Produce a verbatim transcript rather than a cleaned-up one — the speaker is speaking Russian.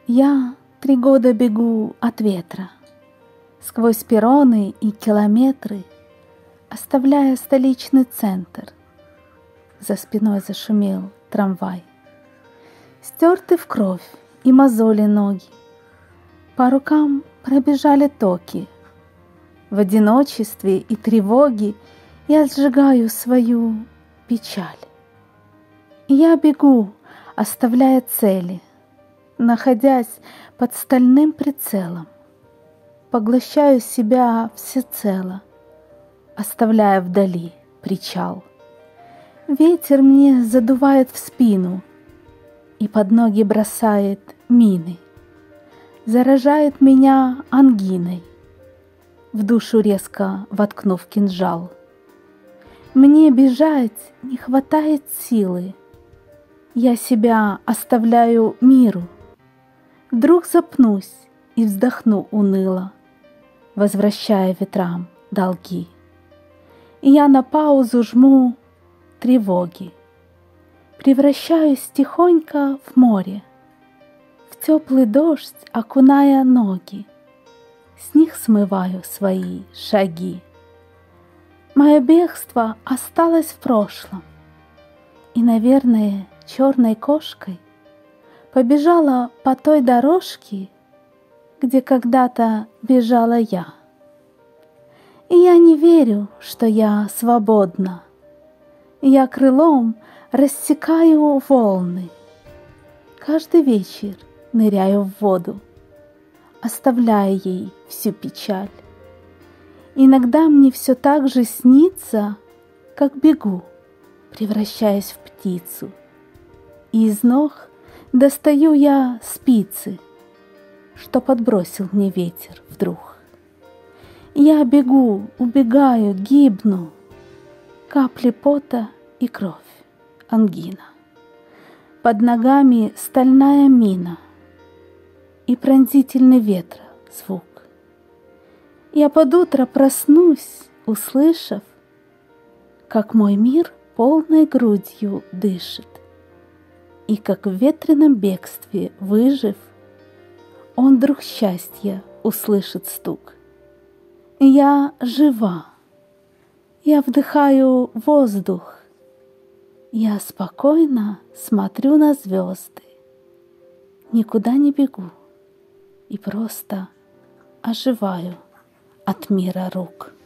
Я три года бегу от ветра, сквозь перроны и километры, оставляя столичный центр. За спиной зашумел трамвай. Стерты в кровь и мозоли ноги, по рукам пробежали токи. В одиночестве и тревоге я сжигаю свою печаль. Я бегу, оставляя цели, находясь под стальным прицелом, поглощаю себя всецело, оставляя вдали причал. Ветер мне задувает в спину и под ноги бросает мины, заражает меня ангиной, в душу резко воткнув кинжал. Мне бежать не хватает силы, я себя оставляю миру. Вдруг запнусь и вздохну уныло, возвращая ветрам долги. И я на паузу жму тревоги, превращаюсь тихонько в море, в теплый дождь окуная ноги, с них смываю свои шаги. Мое бегство осталось в прошлом, и, наверное, черной кошкой побежала по той дорожке, где когда-то бежала я. И я не верю, что я свободна. Я крылом рассекаю волны. Каждый вечер ныряю в воду, оставляя ей всю печаль. Иногда мне все так же снится, как бегу, превращаясь в птицу. И из ног достаю я спицы, что подбросил мне ветер вдруг. Я бегу, убегаю, гибну, капли пота и кровь, ангина. Под ногами стальная мина и пронзительный ветра звук. Я под утро проснусь, услышав, как мой мир полной грудью дышит, и как в ветреном бегстве выжив, он вдруг счастья услышит стук. Я жива, я вдыхаю воздух, я спокойно смотрю на звезды, никуда не бегу и просто оживаю от мира рук.